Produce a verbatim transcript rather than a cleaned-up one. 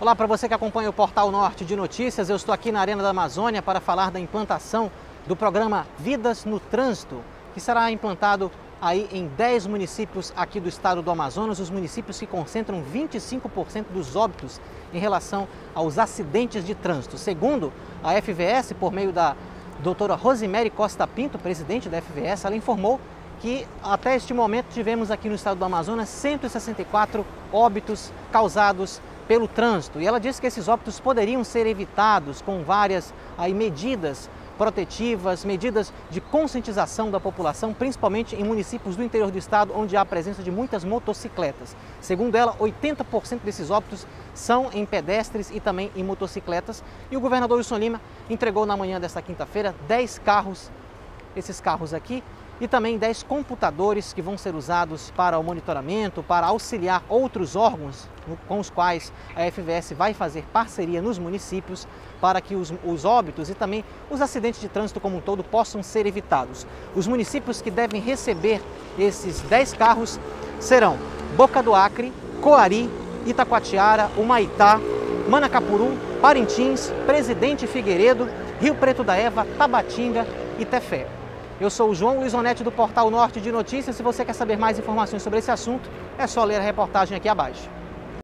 Olá para você que acompanha o Portal Norte de Notícias, eu estou aqui na Arena da Amazônia para falar da implantação do programa Vidas no Trânsito, que será implantado aí em dez municípios aqui do estado do Amazonas, os municípios que concentram vinte e cinco por cento dos óbitos em relação aos acidentes de trânsito. Segundo a F V S, por meio da doutora Rosemary Costa Pinto, presidente da F V S, ela informou que até este momento tivemos aqui no estado do Amazonas cento e sessenta e quatro óbitos causados pelo trânsito. E ela disse que esses óbitos poderiam ser evitados com várias aí, medidas protetivas, medidas de conscientização da população, principalmente em municípios do interior do estado, onde há a presença de muitas motocicletas. Segundo ela, oitenta por cento desses óbitos são em pedestres e também em motocicletas. E o governador Wilson Lima entregou na manhã desta quinta-feira dez carros, esses carros aqui, e também dez computadores que vão ser usados para o monitoramento, para auxiliar outros órgãos com os quais a F V S vai fazer parceria nos municípios para que os, os óbitos e também os acidentes de trânsito como um todo possam ser evitados. Os municípios que devem receber esses dez carros serão Boca do Acre, Coari, Itacoatiara, Humaitá, Manacapuru, Parintins, Presidente Figueiredo, Rio Preto da Eva, Tabatinga e Tefé. Eu sou o João Luiz Onetti do Portal Norte de Notícias. Se você quer saber mais informações sobre esse assunto, é só ler a reportagem aqui abaixo.